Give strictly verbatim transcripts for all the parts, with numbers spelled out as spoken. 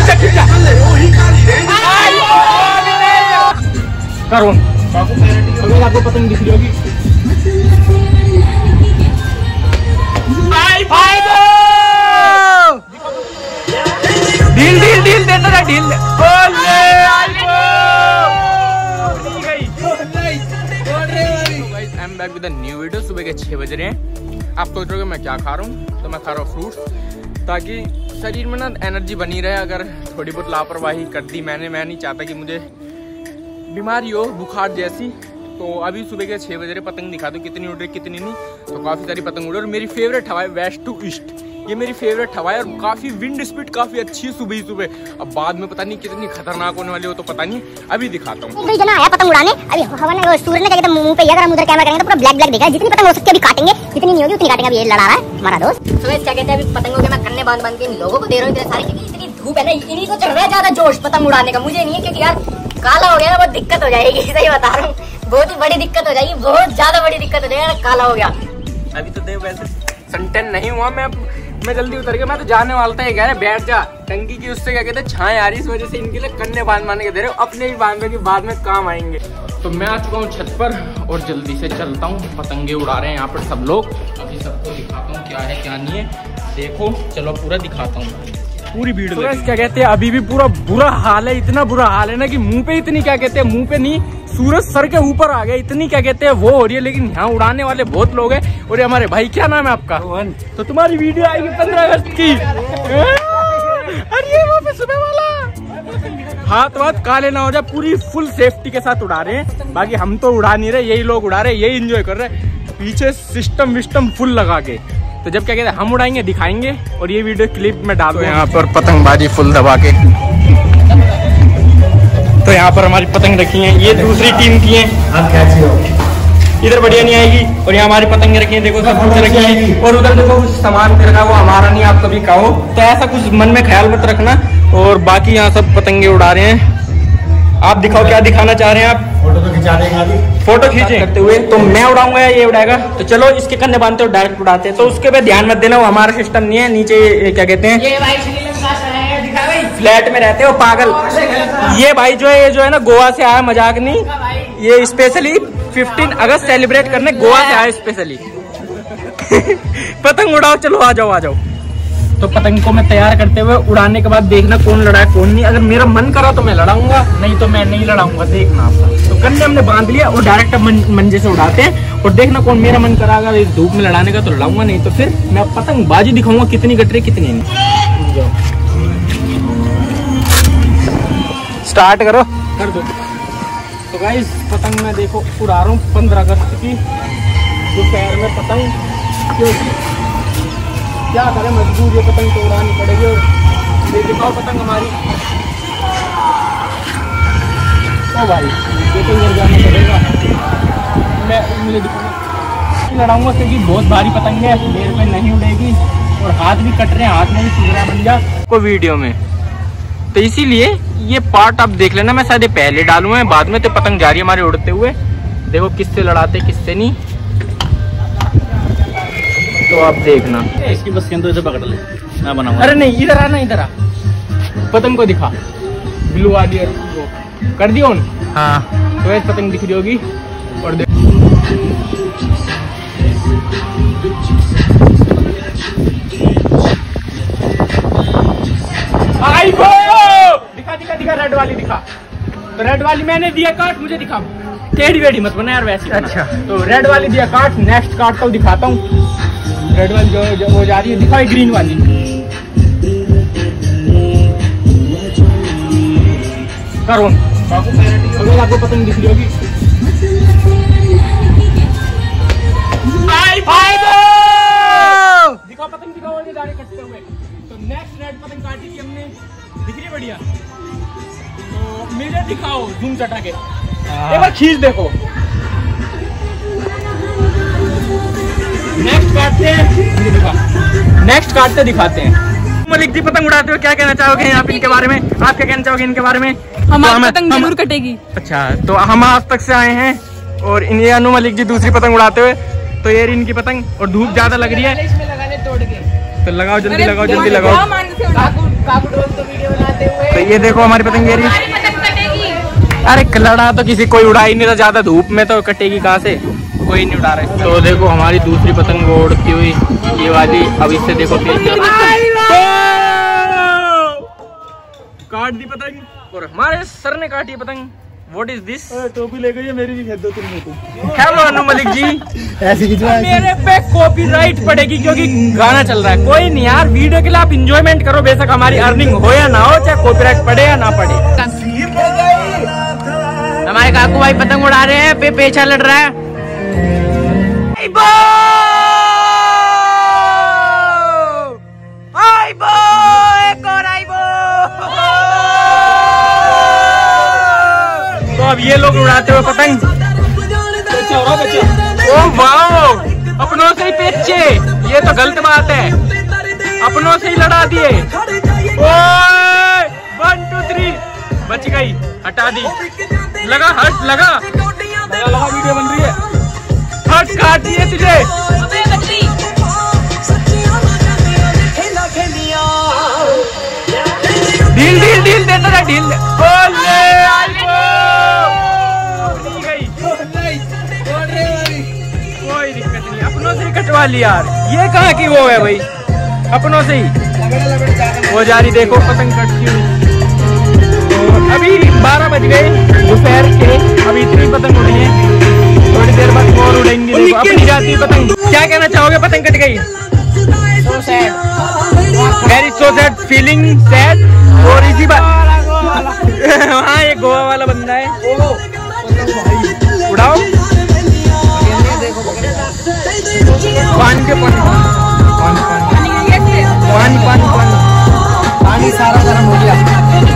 खींचा खींचा करो अगर आपको पतंग दिख रही होगी। ढील ढील ढील देता था ढील। I am back with a new video. सुबह के छह बज रहे हैं। आप सोच रहे हो मैं क्या खा रहा हूँ, तो मैं खा रहा हूँ फ्रूट्स, ताकि शरीर में ना एनर्जी बनी रहे। अगर थोड़ी बहुत लापरवाही कर दी मैंने, मैं नहीं चाहता कि मुझे बीमारी हो बुखार जैसी। तो अभी सुबह के छः बजे पतंग दिखा दो कितनी उड़ रही कितनी नहीं। तो काफ़ी सारी पतंग उड़ रही और मेरी फेवरेट हवा है वेस्ट टू ईस्ट। ये मेरी फेवरेट हवा है और काफ़ी विंड स्पीड काफ़ी अच्छी है सुबह ही सुबह। अब बाद में पता नहीं कितनी खतरनाक होने वाली हो तो पता नहीं, अभी दिखाता हूँ। एक जना आया पतंग उड़ाने, अभी हवा ने सूरज ने क्या कहते हैं मुंह पे, अगर हम उधर कैमरा करेंगे तो पूरा ब्लैक ब्लैक दिख रहा है। जितनी पतंग हो सकती है अभी काटेंगे, जितनी नहीं होगी उतनी काटेंगे। अभी ये लड़ा रहा है हमारा दोस्त। तो क्या कहते हैं अभी पतंगों के मैं कन्ने बांध बांध के इन लोगों को दे रहा हूँ इतने सारे, क्योंकि इतनी धूप है ना, इन्हीं को चढ़ रहा है ज्यादा जोश पतंग उड़ाने का। मुझे नहीं है, क्योंकि यार काला हो गया ना बहुत दिक्कत हो जाएगी। सही बता रहा हूँ, बहुत ही बड़ी दिक्कत हो जाएगी, बहुत ज्यादा बड़ी दिक्कत हो जाएगी, काला हो गया। अभी तो देख वैसे सनटेन नहीं हुआ, मैं मैं जल्दी उतर गया। मैं तो जाने वाला था, ये कह रहे बैठ जा टंकी की, उससे क्या कहते हैं छाए आ रही, इस वजह से इनके लिए कन्ने बांध बांध के दे रहे हो। अपने ही बांधने के बाद में काम आएंगे। तो मैं आ चुका हूँ छत पर और जल्दी से चलता हूँ। पतंगे उड़ा रहे हैं यहाँ पर सब लोग। अभी सबको दिखाता हूँ क्या है क्या नहीं है। देखो चलो पूरा दिखाता हूँ, पूरी भीड़। तो क्या कहते हैं अभी भी पूरा बुरा हाल है। इतना बुरा हाल है ना कि मुंह पे इतनी क्या कहते हैं, मुंह पे नहीं सूरज सर के ऊपर आ गया, इतनी क्या कहते हैं वो हो रही है। लेकिन यहाँ उड़ाने वाले बहुत लोग हैं। और ये हमारे भाई, क्या नाम है आपका? तो तुम्हारी वीडियो आएगी पंद्रह अगस्त की। अरे वहाँ पे सुबह वाला हाथ वाथ काले ना हो जाए, पूरी फुल सेफ्टी के साथ उड़ा रहे हैं। बाकी हम तो उड़ा नहीं रहे, यही लोग उड़ा रहे, यही एंजॉय कर रहे हैं पीछे सिस्टम विस्टम फुल लगा के। तो जब क्या कहते हैं हम उड़ाएंगे दिखाएंगे और ये वीडियो क्लिप में डाल दो। यहाँ पर पतंगबाजी फुल दबा के, तो यहाँ पर हमारी पतंग रखी है, ये दूसरी टीम की है। आप कैसे हो? इधर बढ़िया नहीं आएगी। और यहाँ हमारी पतंगे रखी है, देखो सब कुछ रखी है। और उधर देखो कुछ सामान रखा, वो हमारा नहीं, आप कभी कहो। तो ऐसा कुछ मन में ख्याल मत रखना। और बाकी यहाँ सब पतंगे उड़ा रहे हैं। आप दिखाओ क्या दिखाना चाह रहे हैं आप? फोटो तो खिंचा देंगे, फोटो खींचे करते हुए। तो मैं उड़ाऊंगा या ये उड़ाएगा? तो चलो इसके कन्ने बांधते हो डायरेक्ट उड़ाते हैं। तो उसके पे ध्यान मत देना, वो हमारा सिस्टम नहीं है। नीचे क्या कहते हैं फ्लैट में रहते हो पागल। ये भाई जो है ये जो है ना गोवा से आया, मजाक नहीं, ये स्पेशली पंद्रह अगस्त सेलिब्रेट करने गोवा से आया स्पेशली। पतंग उड़ाओ, चलो आ जाओ आ जाओ। तो पतंग को मैं तैयार करते हुए उड़ाने के बाद देखना कौन लड़ा है कौन नहीं। अगर मेरा मन करा तो मैं लड़ाऊंगा, नहीं तो मैं नहीं लड़ाऊंगा, देखना आपका। तो कन्ने हमने बांध लिया और डायरेक्ट मन, मंजे से उड़ाते हैं। और देखना कौन मेरा मन करा, अगर इस धूप में लड़ाने का तो लड़ाऊंगा, नहीं तो फिर मैं पतंग बाजी दिखाऊंगा कितनी कट रही कितनी नहीं। स्टार्ट करो, कर दो। तो गाइस पतंग मैं देखो उड़ा रहा हूँ पंद्रह अगस्त की, दोपहर में पतंग, क्योंकि क्या करें मजबूर ये पतंग तो उड़ानी पड़ेगी। और ये दिखाओ पतंग हमारी। ओ भाई ये तो उड़ जाना पड़ेगा, मैं मुझे दिखाना लड़ाऊंगा क्योंकि बहुत भारी पतंग है, मेरे पे नहीं उड़ेगी। और हाथ भी कट रहे हैं, हाथ में भी चुरा बन जा को वीडियो में। तो इसीलिए ये पार्ट आप देख लेना, मैं शायद पहले डालूंगा बाद में। तो पतंग जा रही है हमारे उड़ते हुए, देखो किससे लड़ाते किससे नहीं, तो आप देखना। इसकी बस केंद्र इधर पकड़ ले, मैं बनाऊंगा। अरे नहीं इधर आना, इधर आ, पतंग को दिखा ब्लू वाली कर दियो। हाँ तो वैसे पतंग दिख रही होगी। और देख दिखा दिखा दिखा रेड वाली दिखा। तो रेड वाली मैंने दिया काट, मुझे दिखा, टेढ़ी वेढ़ी मत बना यार वैसे। अच्छा तो रेड वाली दिया काट, नेक्स्ट काट को दिखाता हूँ। रेड वाली जो, जो वो जा रही है, दिखाओ ग्रीन वाली। करो अगर आपको पतंग दिख रही होगी। दिखाओ पतंग दिखाओ, जा रही कटते हुए। तो नेक्स्ट रेड पतंग काटी थी हमने, दिख रही है बढ़िया। तो मुझे दिखाओ जूम चटा के, एक बार खींच देखो। नेक्स्ट काटते हैं, नेक्स्ट काटते दिखाते हैं। मलिक जी पतंग उड़ाते हुए क्या कहना चाहोगे आप इनके बारे में? आप क्या कहना चाहोगे इनके बारे में? हमारी पतंग जरूर कटेगी। अच्छा तो हम आज तक से आए हैं और इन ये अनु मलिक जी दूसरी पतंग उड़ाते हुए। तो ये इनकी पतंग और धूप ज्यादा लग रही है, इसमें लगाने तोड़ के। तो लगाओ जल्दी लगाओ जल्दी लगाओ। काकू ड्रोन तो वीडियो बनाते हुए ये देखो हमारी पतंगेरी। अरे लड़ा तो किसी कोई उड़ा ही नहीं था, ज्यादा धूप में तो कटेगी कहाँ से, कोई नहीं उड़ा रहे। तो देखो हमारी दूसरी पतंग उड़ती हुई ये वाली, अब इससे देखो काट दी पतंग और हमारे सर ने काटी पतंग। What is this? टोपी ले गई, मेरी भी खेल दो तुम तो। हेलो अनु मलिक जी। ऐसी मेरे पे कॉपीराइट पड़ेगी क्योंकि गाना चल रहा है। कोई नहीं यार, वीडियो के लिए आप इंजॉयमेंट करो, बेशक हमारी अर्निंग हो या ना हो, चाहे कॉपीराइट पड़े या ना पड़े। हमारे काकू भाई पतंग उड़ा रहे हैं, पे पेचा लड़ रहा है। तो अब ये लोग उड़ाते हुए पतंग। ओ वाओ, अपनों से ही पेचे, ये तो गलत बात है, अपनों से ही लड़ा दिए। ओए वन टू थ्री, बच गई, हटा दी, लगा हट लगा लगा वीडियो बन रही है, हट काट दिए तुझे। ढील ढील ढील देता रहा, ढील कोई दिक्कत नहीं, अपनों से ही कटवा लिया यार। ये कहाँ की वो है भाई, अपनों से ही वो जारी। देखो पतंग कटती हुई। अभी बारह बज गए दोपहर के, अभी इतनी पतंग उड़ी है, थोड़ी देर बाद और उड़ेंगी। देखो अपनी जाती पतंग। क्या कहना चाहोगे, पतंग कट गई? So sad, very so sad, feeling sad। और इसी बात वहाँ एक गोवा वाला बंदा है, उड़ाओ पानी के पानी पानी पानी पानी पानी पानी सारा गर्म हो गया।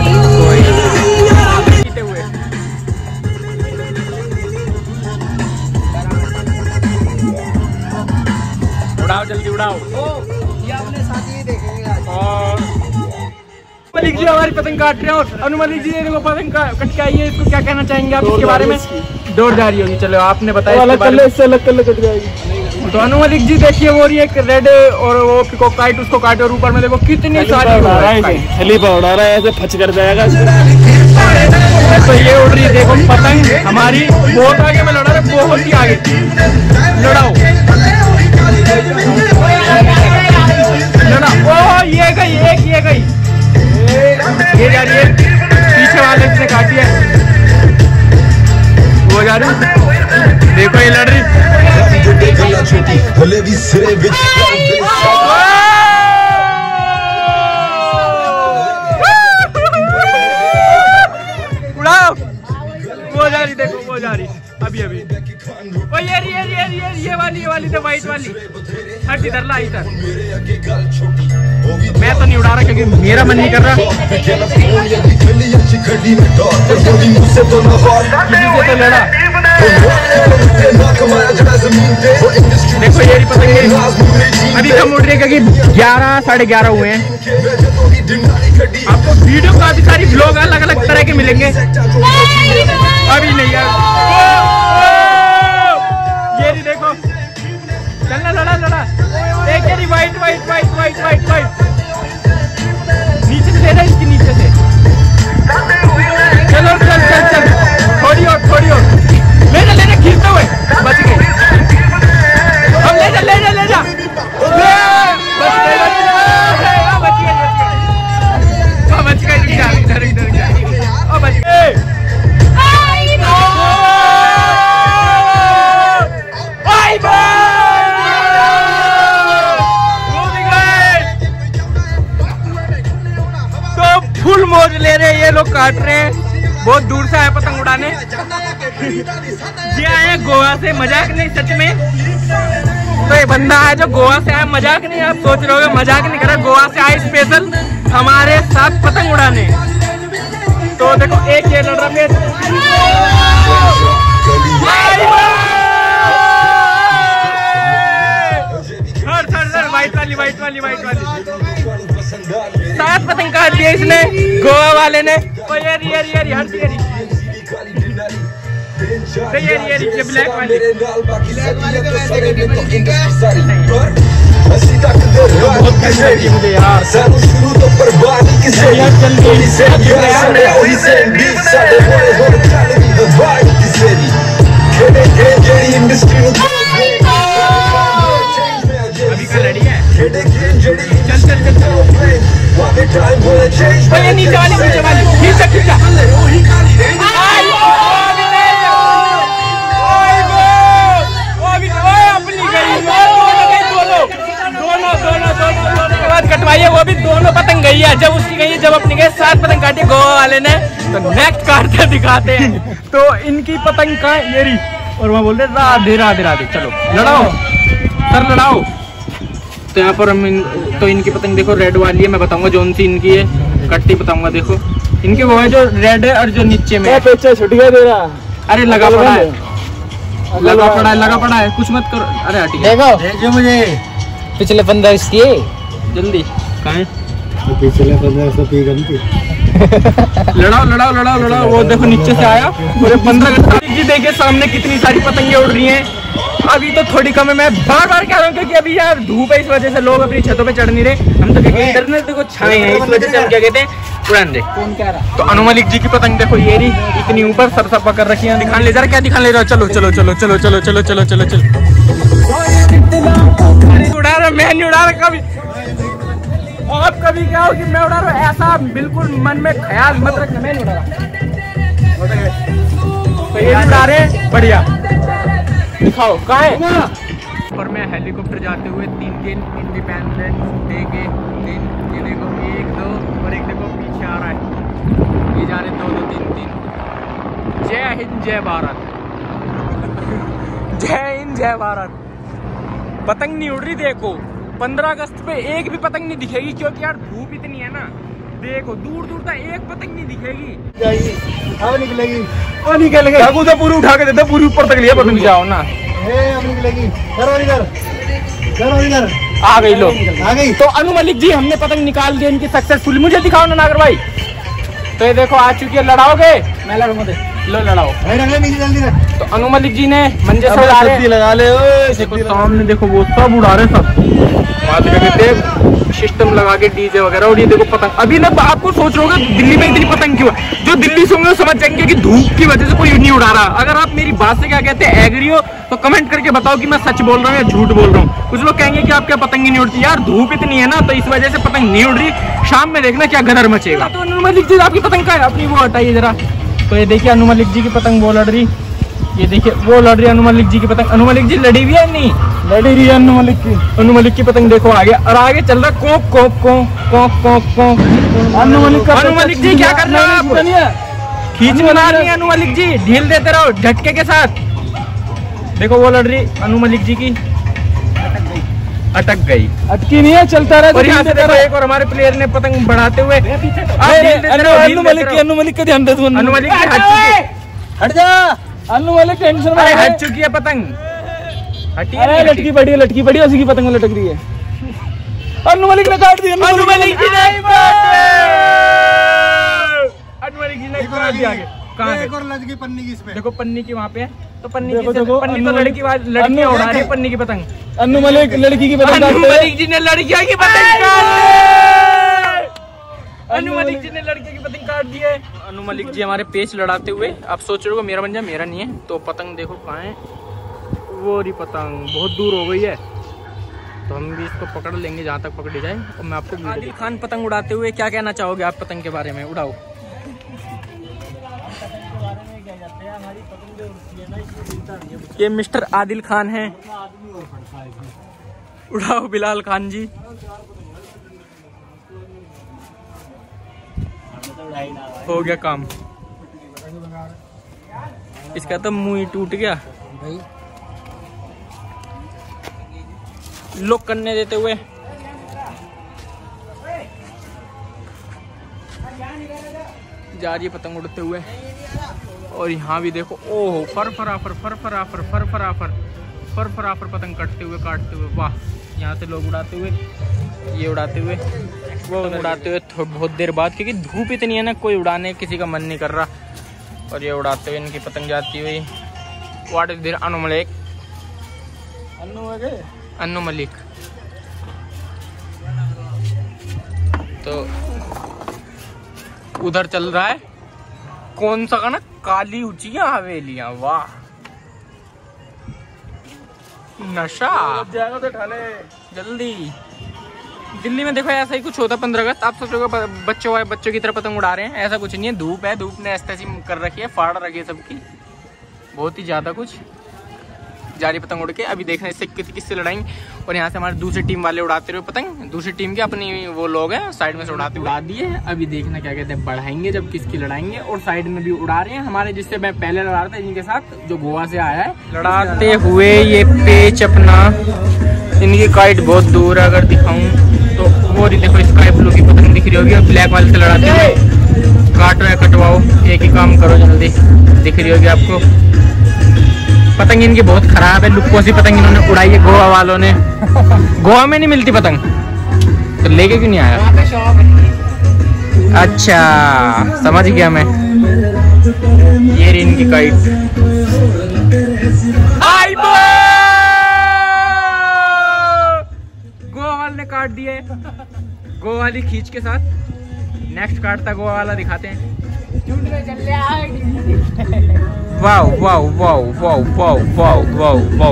उड़ाओ जल्दी उड़ाओ। ये अपने साथी देखेंगे आज। और मलिक जी हमारी पतंग काट रहे हैं, और अनु मलिक जी देखो पतंग कट के आई है, इसको क्या कहना चाहेंगे आप इसके बारे में? दौड़ जा रही होगी, चलो आपने बताया। अलग कर ले, इससे अलग कर ले, कट जाएगी। तो अनु मलिक जी देखिए, वो रही एक रेड और वो पिकॉक काइट, उसको काटे और ऊपर में देखो कितनी सारी हेली पर उड़ा रहा है, ऐसे फच कर जाएगा। तो ये उड़ रही है देखो पतंग हमारी, बहुत आगे में लड़ा रहे, बहुत ही आगे लड़ाओ लड़ा। ओ ये गई, एक ये गई, ये जा रही है पीछे वाले से काटी है, वो जा रही, देखो ये लड़ रही। उड़ाओ, वो जा रही, देखो वो जा रही अभी अभी। ओ ये ये ये ये ये वाली ये वाली तो वाइट वाली, हट इधर ला इधर। मैं तो नहीं उड़ा रहा क्योंकि मेरा मन नहीं कर रहा। किसी से तो लड़ा। देखो ये पतंगे अभी कम उड़ रही है क्योंकि ग्यारह साढ़े ग्यारह हुए हैं। आपको वीडियो काफी सारी ब्लॉग अलग अलग तरह के मिलेंगे, अभी नहीं यार। ये देखो चलना, लड़ा लड़ा, एक ये white white white white white white नीचे से लेना, इसके नीचे से। चलो चल चल चल, थोड़ी और थोड़ी और, ले जा ले जा, खींचते हुए बच गए हम। ले जा ले जा ले जा, बच गए बच गए बच गए, इधर इधर इधर बच गए। तो फुल मौज ले रहे हैं ये लोग, काट रहे हैं, बहुत दूर से आए पतंग उड़ाने। ये आए गोवा से, मजाक नहीं सच में। तो ये बंदा है जो गोवा से आया, मजाक नहीं, आप सोच रहे होगे मजाक नहीं कर रहा, गोवा से आए स्पेशल हमारे साथ पतंग उड़ाने। तो देखो एक ये लड़ रहा है, वाइट वाली वाइट वाली वाइट वाली सात पतंग काट दिया इसने, गोवा वाले ने। ओ ये ये ये हट ये ये ये ब्लैक वाली, ब्लैक वाली मुझे यार अभी का लड़ी है। चल चल चल चल नीचे वाली नीचे वाली खींचा खींचा कटवाइए वो भी दोनों पतंग गई है। जब उसकी गई है, जब अपनी गई सात पतंग काटी गोवा वाले ने तो नेक्स्ट काटते दिखाते हैं। तो इनकी पतंग का ये रही और वहाँ बोल रहे राधे राधे राधे। चलो लड़ाओ सर लड़ाओ। तो यहाँ पर हम इन, तो इनकी पतंग देखो रेड वाली है। मैं बताऊंगा जोन सी इनकी है कट्टी बताऊंगा। देखो इनके वो है जो रेड है और जो नीचे में छुट गया तेरा। अरे लगा पड़ा है लगा पड़ा है लगा पड़ा है कुछ मत करो। अरे हटिए देखो मुझे पिछले पंद्रह इसकी जल्दी कहाँ पिछले पंद्रह सौ पी गई थी। लड़ाओ लड़ाओ लड़ाओ लड़ाओ। वो देखो नीचे से आया पूरे पंद्रह घंटे जी। देखिए सामने कितनी सारी पतंगे उड़ रही हैं। अभी तो थोड़ी कम है। मैं बार बार कह रहा हूँ क्योंकि अभी यार धूप है, इस वजह से लोग अपनी छतों पे चढ़ नहीं रहे। हम तो कहते इधर ना देखो छाए हैं, इस वजह से हम क्या कहते हैं उड़ान दे। कौन कह रहा? तो अनु मलिक जी की पतंग देखो ये रही इतनी ऊपर सरसा पकड़ रखी है। दिखाने ले जा रहा क्या दिखाने ले रहा? चलो चलो चलो चलो चलो चलो चलो चलो चलो उड़ा रहा मैं नहीं उड़ा रहा कभी। आप कभी क्या हो कि मैं उड़ा रहा हूँ ऐसा बिल्कुल मन में ख्याल मत रखना। मैं नहीं उड़ा रहा तो ये उड़ा रहे बढ़िया दिखाओ कहाँ है। पर मैं हेलीकॉप्टर जाते हुए तीन दिन इंडिपेंडेंस डे के दिन ये देखो एक दो और एक देखो पीछे आ रहा है। ये जा रहे दो दो तीन तीन। जय हिंद जय भारत जय हिंद जय भारत। पतंग नहीं उड़ रही देखो। पंद्रह अगस्त पे एक भी पतंग नहीं दिखेगी क्योंकि यार धूप इतनी है ना। देखो दूर दूर तक एक पतंग नहीं दिखेगी। अब निकलेगी अब निकलेगी तो पूरी उठा के देते पूरी ऊपर तक लिया पतंग। जाओ ना अब निकलेगी इधर इधर इधर आ गई लो आ गई। तो अनु मलिक जी हमने पतंग निकाल दी इनकी सक्सेसफुल। मुझे दिखाओ ना नागर भाई। तो ये देखो आ चुकी है। लड़ाओगे? मैं लड़ूंगा दे लो लड़ाओ। तो अनु मलिक जी ने मंजे से उड़ा रहे लगा ले। देखो सामने देखो वो सब उड़ा रहे सब सिस्टम लगा के डीजे वगैरह। और ये देखो पतंग अभी ना आपको सोच रहे होगे दिल्ली में इतनी पतंग क्यों है। जो दिल्ली से होंगे समझ जाएंगे कि धूप की वजह से कोई नहीं उड़ा रहा। अगर आप मेरी बात से क्या कहते हैं एग्री हो तो कमेंट करके बताओ कि मैं सच बोल रहा हूँ या झूठ बोल रहा हूँ। कुछ लोग कहेंगे कि आप क्या पतंग ही नहीं उड़ती। यार धूप इतनी है ना तो इस वजह से पतंग नहीं उड़ रही। शाम में देखना क्या गदर मचेगा। तो अनु मलिक जी आपकी पतंग का है अपनी वो हटाइए जरा। तो ये देखिए अनु मलिक जी की पतंग वो लड़ रही। ये देखिए वो लड़ रही अनु मलिक जी की पतंग। अनु मलिक जी लड़ी हुई है नहीं लड़ी रही है अनु मलिक की। अनु मलिक की पतंग देखो आगे और आगे चल रहा coke coke coke coke coke coke. Anu Malik का अनु मलिक जी क्या कर रहे हो आप? खींच बना रही है अनु मलिक जी। ढील देते रहो झटके के साथ। देखो वो लड़ रही अनु मलिक जी की अटक गई। अटकी नहीं है चलता रहा। और यहाँ से देखो एक और हमारे प्लेयर ने पतंग बढ़ाते हुए अनु मलिक की अनु मलिक का ध्यान दे। अनु मलिक की हट चुकी है। हट जा अनु मलिक टेंशन में हट चुकी है पतंग। हटी है लटकी पड़ी है लटकी पड़ी है उसी की पतंग लटक रही है। अनु मलिक ने काट दिया। अनु मलिक जी ने अनु मलिक जी ने काट दिया। आगे कहाँ है? लटकी पन्नी की इसमें देखो पन्नी की वहाँ पे है। तो पन्नी देखो, की देखो, पन्नी तो लड़की लड़की उड़ा रही है पन्नी की पतंग। अनु मलिक लड़की की पतंग अनु मलिक जी ने लड़कियों की पतंग काट अनु मलिक जी ने लड़के की पतंग काट दी है। अनु मलिक जी हमारे पेच लड़ाते हुए आप सोच रहे हो मेरा बन जाए मेरा नहीं है। तो पतंग देखो कहाँ है वो रही पतंग बहुत दूर हो गई है। तो हम भी इसको पकड़ लेंगे जहाँ तक पकड़ी जाए। और मैं आपको आदिल खान पतंग उड़ाते हुए क्या कहना चाहोगे आप पतंग के बारे में? उड़ाओ। ये मिस्टर आदिल खान हैं। उड़ाओ बिलाल खान जी। हो गया काम। इसका तो मुंह ही टूट गया। लोग करने देते हुए जा रही है पतंग उड़ते हुए। और यहाँ भी देखो ओहो फर फराफर फर फराफर फर फराफर फर फराफर पतंग कटते हुए काटते हुए। वाह यहाँ से लोग उड़ाते हुए ये उड़ाते हुए वो उड़ाते हुए बहुत देर बाद क्योंकि धूप इतनी है ना कोई उड़ाने किसी का मन नहीं कर रहा। और ये उड़ाते हुए इनकी पतंग जाती हुई। What is there Anu Malik Anu Malik तो उधर चल रहा है कौन सा गाना, काली ऊंचियां हवेलियां, वाह नशा जाएगा तो ठाले जल्दी। दिल्ली में देखो ऐसा ही कुछ होता है पंद्रह अगस्त, आप सोचोगे बच्चों बच्चों की तरह पतंग उड़ा रहे हैं, ऐसा कुछ नहीं है। धूप है, धूप ने ऐसी कर रखी है, फाड़ रखी है सबकी, बहुत ही ज्यादा कुछ जारी पतंग उड़ के। अभी देखना इससे किस किससे लड़ाएंगे। और यहाँ से हमारे दूसरी टीम वाले उड़ाते रहे पतंग, दूसरी टीम के अपनी वो लोग हैं साइड में से उड़ाते उड़ा दिए। अभी देखना क्या कहते हैं, बढ़ाएंगे जब किसकी लड़ाएंगे। और साइड में भी उड़ा रहे हैं हमारे, जिससे मैं पहले लड़ा रहा था इनके साथ, जो गोवा से आया है। लड़ाते हुए ये पेच अपना, इनकी काइट बहुत दूर है, अगर दिखाऊं तो वो देखो स्काई ब्लू की पतंग दिख रही होगी, ब्लैक वाले से लड़ाते हुए। काटो या कटवाओ, एक ही काम करो जल्दी, दिख रही होगी आपको। पतंग इनकी बहुत खराब है, लुक्को सी पतंग इन्होंने उड़ाई है गोवा वालों ने। गोवा में नहीं मिलती पतंग तो लेके क्यों नहीं आया? अच्छा समझ गया मैं, ये रही इनकी काइट। गोवा वाले ने काट दिए, गोवा वाली खींच के साथ। नेक्स्ट काटता गोवा वाला, दिखाते हैं। Wow wow wow wow wow wow wow wow.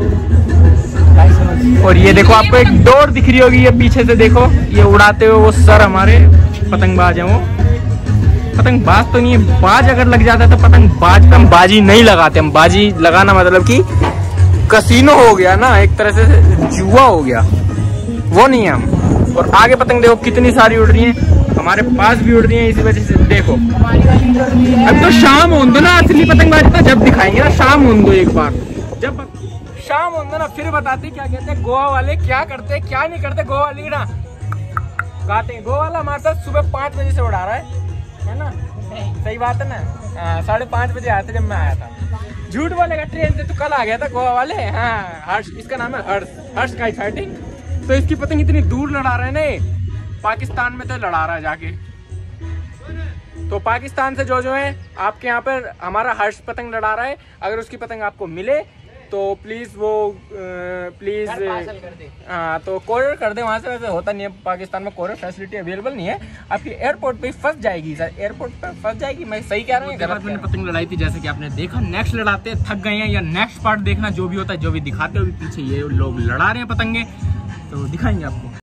और ये देखो आपको एक डोर दिख रही होगी, ये पीछे से देखो, ये उड़ाते हुए वो सर हमारे पतंगबाज हैं। वो पतंगबाज तो नहीं है, बाज अगर लग जाता है तो पतंगबाज पे हम बाजी नहीं लगाते। हम बाजी लगाना मतलब कि कसीनो हो गया ना, एक तरह से जुआ हो गया, वो नहीं है हम। और आगे पतंग देखो कितनी सारी उड़ रही है, हमारे पास भी उड़ रही है, इसी वजह से देखो। अब तो शाम हो दो ना, असली पतंगबाजी तो जब दिखाएंगे ना, शाम हो दो एक बार, जब शाम हो दो ना फिर बताते क्या कहते हैं गोवा वाले, क्या करते क्या नहीं करते। गोवा वाले ना गाते हैं, गोवा वाला हमारे साथ सुबह पाँच बजे से उड़ा रहा है है ना, सही बात है ना। साढ़े पाँच बजे आया था जब मैं आया था, झूठ बोलेगा, ट्रेन से तो कल आ गया था गोवा वाले। हाँ हर्ष, इसका नाम है हर्ष, हर्ष काइट फाइटिंग। तो इसकी पतंग इतनी दूर लड़ा रहे ना, पाकिस्तान में तो लड़ा रहा है जाके। तो पाकिस्तान से जो जो है आपके यहाँ पर हमारा हर्ष पतंग लड़ा रहा है, अगर उसकी पतंग आपको मिले तो प्लीज वो प्लीज हाँ तो कोरियर कर दे वहाँ से। वैसे होता नहीं है पाकिस्तान में, कोरियर फैसिलिटी अवेलेबल नहीं है, आपकी एयरपोर्ट पे फंस जाएगी सर, एयरपोर्ट पे फंस जाएगी। मैं सही कह रहा हूँ। गलत मैंने पतंग लड़ाई थी जैसे कि आपने देखा। नेक्स्ट लड़ाते थक गए हैं, या नेक्स्ट पार्ट देखना जो भी होता है, जो भी दिखाते हो पीछे ये लोग लड़ा रहे हैं पतंगे, तो दिखाएंगे आपको।